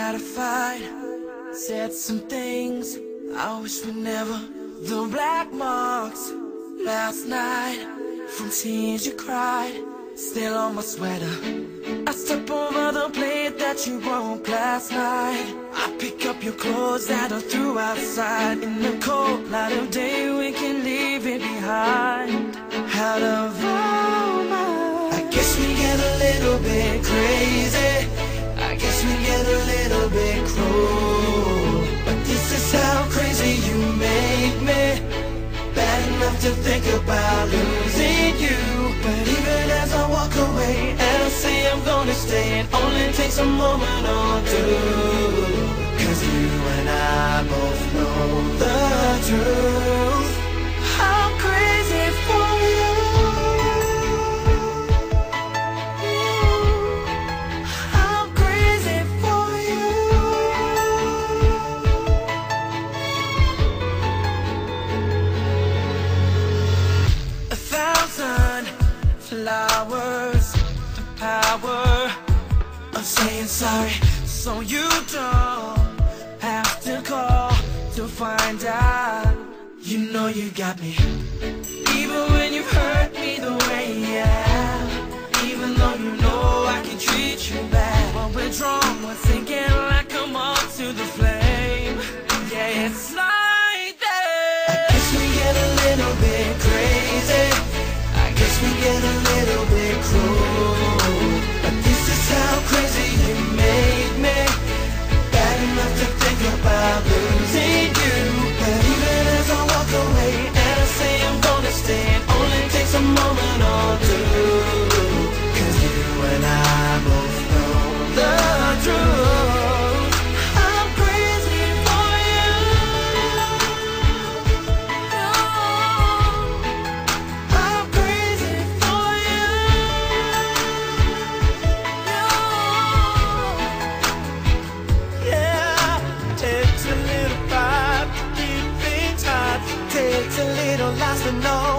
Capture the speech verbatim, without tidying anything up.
gratified. Said some things I wish we never. The black marks last night from tears you cried, still on my sweater. I step over the plate that you broke last night. I pick up your clothes that I threw outside. In the cold light of day we can leave it behind. Out of our minds, I guess we get a little bit crazy. I guess we get a little bit cruel. But this is how crazy you make me. Bad enough to think about losing you. But even as I walk away and I say I'm gonna stay, it only takes a moment or two. Cause you and I both know the truth. I'm crazy for you. I'm crazy for you. A thousand flowers, the power of saying sorry, so you don't have to call to find out. You know you got me, even when you've hurt me the way you have. Even though you know I can treat you bad, but we're drawn, we're thinking like a moth to the flame. Yeah, it's like that. I guess we get a little bit crazy. I guess we get a little bit cruel. But this is how crazy you make me. Bad enough to think about losing you. But even as I walk away and I say I'm gonna stay, it only takes a moment or two. Cause you and I both know the truth. I'm crazy for you. I'm crazy for you. Yeah, takes a little fight to keep things hot. Takes a little loss to know